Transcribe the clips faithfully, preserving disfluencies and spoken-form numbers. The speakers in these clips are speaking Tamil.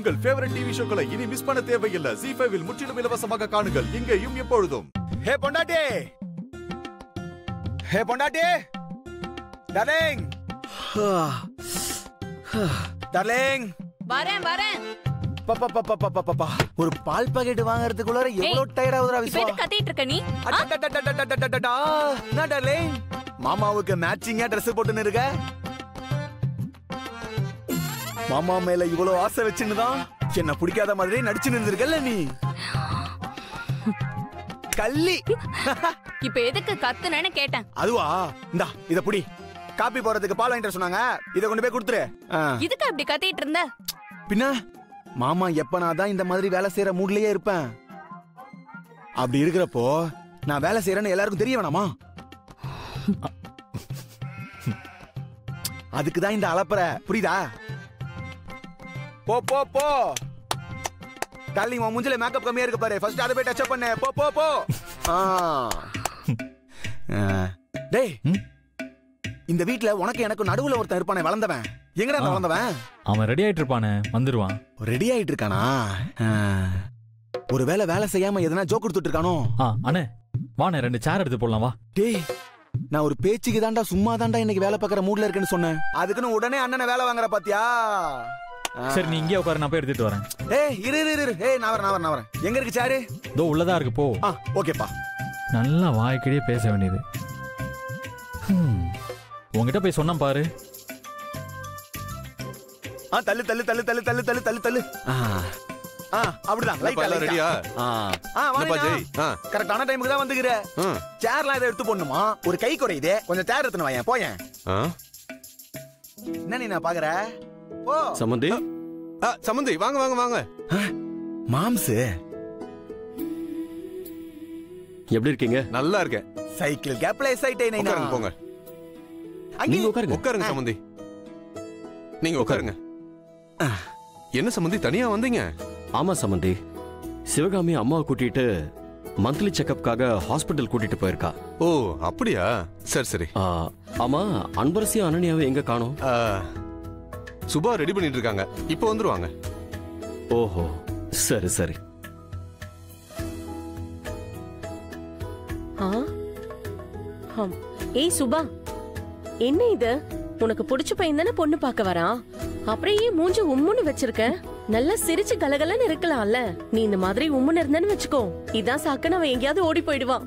உங்கள் ஃபேவரட் டிவி ஷோக்களை இனி மிஸ் பண்ண தேவையில்லை. ஜீ ஃபைவ் இல் முற்றிலும் இலவசமாக காணுங்கள், இங்கேயும் எப்பொழுதும். ஹே பொண்டாட்டி, ஹே பொண்டாட்டி, டார்லிங், டார்லிங், வரேன் வரேன். பாப்பா பாப்பா பாப்பா பாப்பா ஒரு பால் பாக்கெட் வாங்குறதுக்குள்ள எவ்வளவு டயர்ட் ஆகுதுடா விஸ்வா. இப்ப கத்திட்டு இருக்க நீ? நான் டார்லிங் மாமாவுக்கு மேட்சிங்கா Dress போட்டுன்னு இருக்க. மாமா மேல இவ்வளவு ஆசை வச்சுன்னுதான் என்ன பிடிக்காத மாதிரி நடிச்சு நின்றுருக்கல நீ. கள்ளி இப்ப எதுக்கு கத்துனேன்னு கேட்டேன். அதுவா, இந்தா இத புடி. காப்பி போறதுக்கு பால் வாங்கிட்டு சொன்னாங்க, இத கொண்டு போய் கொடுத்துரு. இதுக்கு அப்படி கத்திட்டு இருந்த? பின்ன மாமா எப்பனாதான் இந்த மாதிரி வேலை செய்யற மூட்லயே இருப்பேன். அப்படி இருக்கிறப்போ நான் வேலை செய்யறேன்னு எல்லாருக்கும் தெரிய வேணாமா? அதுக்குதான் இந்த அலப்பற, புரியுதா? போ போ போ. டார்லிங், உன் மூஞ்சில மேக்கப் கம்மியா இருக்கு பாரு, ஃபர்ஸ்ட் அத போய் டச் அப் பண்ணு. போ போ போ. டேய், இந்த வீட்ல உனக்கு எனக்கு நடுவுல ஒருத்தன் இருப்பானே, வளர்ந்தவன். எங்கடா வளர்ந்தவன்? அவன் ரெடி ஆயிட்டு இருப்பானே, வந்துருவான். ரெடி ஆயிட்டு இருக்கானா? ஒருவேளை வேலை செய்யாம எதனா ஜோக் கொடுத்துட்டு இருக்கானோ? அண்ணே வாண்ணே, ரெண்டு சேர் எடுத்து போடலாம் வா. டேய், நான் ஒரு பேச்சுக்கு தாண்டா, சும்மா தாண்டா இன்னைக்கு வேலை பார்க்கற மூட்ல இருக்கேன்னு சொன்னேன். அதுக்குன்னு உடனே அண்ணனை வேலை வாங்குற பாத்தியா? சரி, நீ இங்கே உட்காரு, நான் போய் எடுத்துட்டு வரேன். ஏய் இரு இரு இரு. ஏய் நான் வரேன் நான் வரேன் நான் வரேன். எங்க இருக்கு சேரு? இதோ உள்ளதா இருக்கு, போ. ஆ ஓகேப்பா. நல்லா வாய்க்கிட்டே பேச வேண்டியது. உங்ககிட்ட போய் சொன்னா பாரு. ஆ தள்ளு தள்ளு தள்ளு தள்ளு தள்ளு தள்ளு தள்ளு தள்ளு. ஆ அப்படிதான். லைட்டா லைட்டா. ரெடியா? ஆ ஆ வாங்க ஜெய். ஆ கரெக்ட்டான டைமுக்கு தான் வந்துக்குற. சேர்லாம் இத எடுத்து போடணுமா? ஒரு கை குறையுதே, கொஞ்சம் சேர் எடுத்துன வாயேன் போயேன். ஆ என்ன நீ நான் பாக்குற? போ சமந்தி. ஆ சமந்தி, வாங்க வாங்க வாங்க. மாம்ஸ் எப்படி இருக்கீங்க? நல்லா இருக்கேன். சைக்கிள் கேப்ல எக்ஸைட் ஆயினே. உட்காருங்க போங்க. நீங்க உட்காருங்க. உட்காருங்க சமந்தி, நீங்க உட்காருங்க. என்ன சமந்தி, தனியா வந்தீங்க? ஆமா சமந்தி, சிவகாமி அம்மாவை கூட்டிட்டு மந்த்லி செக்கப்காக ஹாஸ்பிட்டல் கூட்டிட்டு போயிருக்கா. ஓ அப்படியா, சரி சரி. ஆமா, அன்பரசியும் அனன்யாவை எங்க காணோம்? சுபா ரெடி பண்ணிட்டு இருக்காங்க, இப்போ வந்துருவாங்க. ஓஹோ சரி சரி. ஏய் சுபா, என்ன இது? உனக்கு பிடிச்ச பையன் தானே பொண்ணு பார்க்க வரான், அப்புறம் ஏன் மூஞ்சி உம்முன்னு வச்சிருக்க? நல்லா சிரிச்சு கலகலன்னு இருக்கலாம்ல. நீ இந்த மாதிரி உம்முன்னு இருந்தேன்னு வச்சுக்கோ, இதான் சாக்குன்னு அவன் எங்கேயாவது ஓடி போயிடுவான்.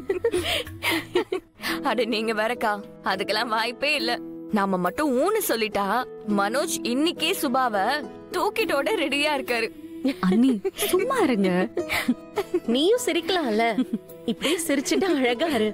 அட நீங்க வேறக்கா, அதுக்கெல்லாம் வாய்ப்பே இல்ல. நாம மட்டும் ஊன்னு சொல்லிட்டா மனோஜ் இன்னைக்கே சுபாவ தூக்கிட்டோட ரெடியா இருக்காரு. அண்ணி சும்மா இருங்க, நீயும் சிரிக்கலாம்ல. இப்படியே சிரிச்சுட்டு அழகா இரு.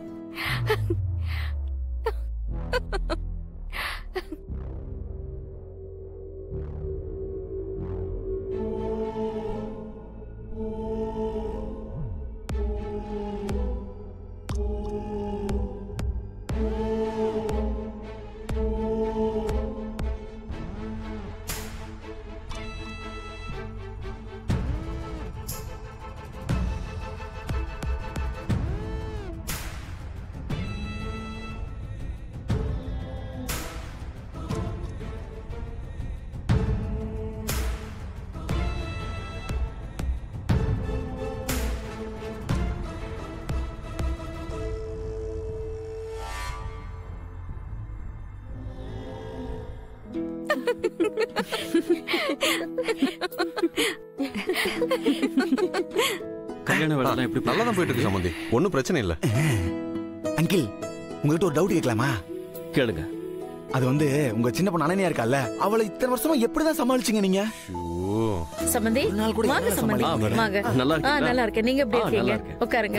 கல்யாண வேலை எப்படி? நல்லா தான் போயிட்டு இருக்கு சம்பந்தி, ஒன்னும் பிரச்சனை இல்ல. அங்கிள், உங்ககிட்ட ஒரு டவுட் கேட்கலாமா? கேளுங்க. அது வந்து உங்க சின்ன பொண்ணு அனன்யா இருக்கால, அவளை இத்தனை வருஷமா எப்படிதான் சமாளிச்சீங்க நீங்க? சம்பந்தி வாங்க. சம்பந்தி வாங்க. நல்லா இருக்கீங்களா? நல்லா இருக்கேன், நீங்க எப்படி இருக்கீங்க? உட்காருங்க.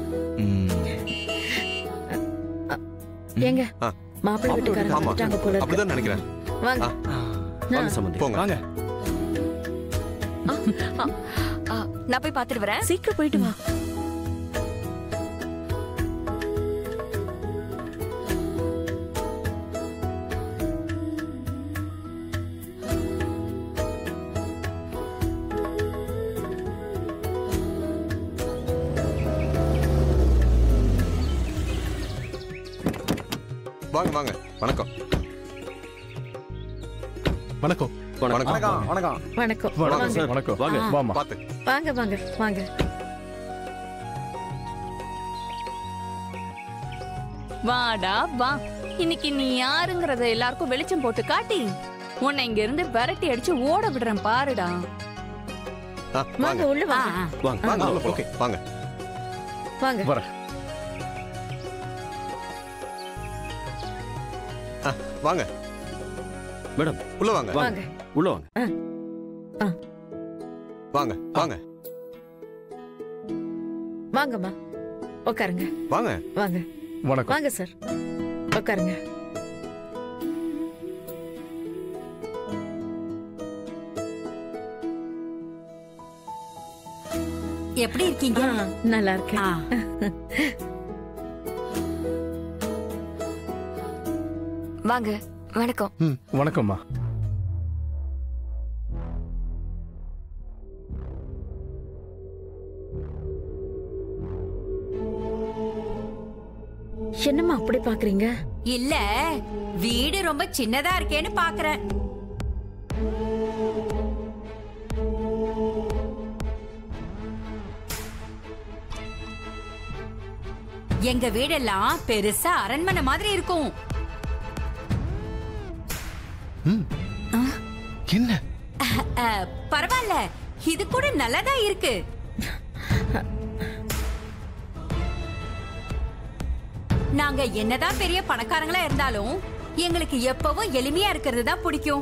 ஏங்க மாப்பிள்ளை வீட்டுக்காரங்க வந்துட்டாங்க போல இருக்கு. அப்படிதான் நினைக்கிறேன். வாங்க வாங்க சம்பந்தி, போங்க. வாங்க. நான் போய் பாத்துட்டு வரேன். சீக்கிரம் போயிட்டு வா. வாங்க வாங்க. வணக்கம். வணக்கம். வணக்கம் வணக்கம் வணக்கம் வணக்கம் வணக்கம் சார் வணக்கம் வாங்க வாமா பாத்து வாங்க வாங்க வாங்க வாடா வா, இன்னைக்கு நீ யாருங்கறத எல்லாருக்கும் வெளிச்சம் போட்டு காட்டி உன்னை இங்க இருந்து விரட்டி அடிச்சு ஓட விடுறேன் பாருடா. ஆ, வாங்க வாங்க உள்ள வாங்க வாங்க வாங்க உள்ள போலாம். வாங்க வாங்க வர ஆ, வாங்க மேடம் உள்ள வாங்க வாங்க உள்ள வாங்க வாங்க வாங்க வாங்கம்மா உட்காருங்க வாங்க வாங்க வணக்கம் வாங்க சார் உட்காருங்க. எப்படி இருக்கீங்க? ஆ, நல்லா இருக்கேன். வாங்க வணக்கம். ம் வணக்கம்மா. என்னம்மா அப்படி பாக்குறீங்க? இல்ல, வீடு ரொம்ப சின்னதா இருக்கேன்னு பாக்குறேன். எங்க வீடெல்லாம் பெருசா அரண்மனை மாதிரி இருக்கும். என்ன அஹ், பரவாயில்ல, இது கூட நல்லதா இருக்கு. நாங்க என்னதான் பெரிய பணக்காரங்களா இருந்தாலும் எங்களுக்கு எப்பவும் எளிமையா இருக்கிறது தான் பிடிக்கும்.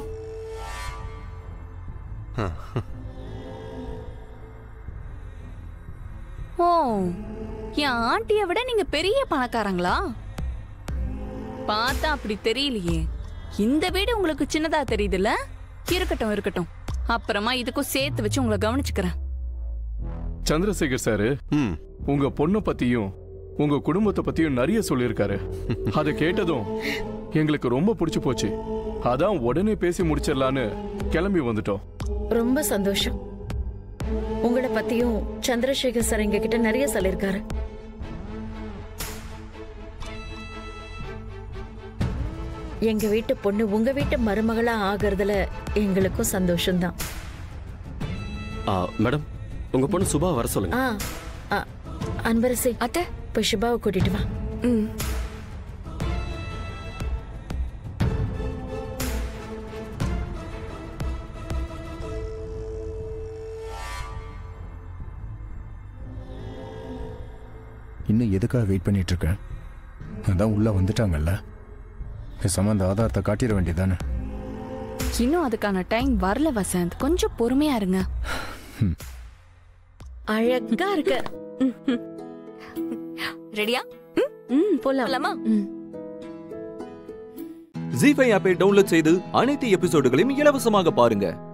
ஓ, என் ஆண்டியை விட நீங்க பெரிய பணக்காரங்களா? பார்த்தா அப்படி தெரியலையே. இந்த வீடு உங்களுக்கு சின்னதா தெரியுதுல்ல? இருக்கட்டும் இருக்கட்டும், அப்புறமா இதுக்கும் சேர்த்து வச்சு உங்களை கவனிச்சுக்கிறேன். சந்திரசேகர் சாரு ம் உங்க பொண்ணை பத்தியும் உங்க குடும்பத்தை பத்தியும் நிறைய சொல்லியிருக்காரு. அதை கேட்டதும் எங்களுக்கு ரொம்ப பிடிச்சு போச்சு. அதான் உடனே பேசி முடிச்சிடலான்னு கிளம்பி வந்துட்டோம். ரொம்ப சந்தோஷம். உங்கள பத்தியும் சந்திரசேகர் சார் எங்க கிட்ட நிறைய சொல்லிருக்காரு. எங்க வீட்டு பொண்ணு உங்க வீட்டு மருமகளா ஆகிறதுல எங்களுக்கும் சந்தோஷம்தான். ஆ, மேடம் உங்க பொண்ணு சுபா வர சொல்லுங்க. ஆ, ஆ, அன்பரசி அத்தை. போய் சுபாவை கூட்டிட்டு வா. ம். இன்னும் எதுக்காக வெயிட் பண்ணிட்டு இருக்க? அதான் உள்ள வந்துட்டாங்கல்ல, பேசாம அந்த ஆதாரத்தை காட்டிட வேண்டியதானே. இன்னும் அதுக்கான டைம் வரல வசந்த், கொஞ்சம் பொறுமையா இருங்க. அழகா இருக்க. ரெடியா? ம், போலாம். போலாமா? ஜீ ஃபைவ் ஆப்பை டவுன்லோட் செய்து அனைத்து எபிசோடுகளையும் இலவசமாக பாருங்க.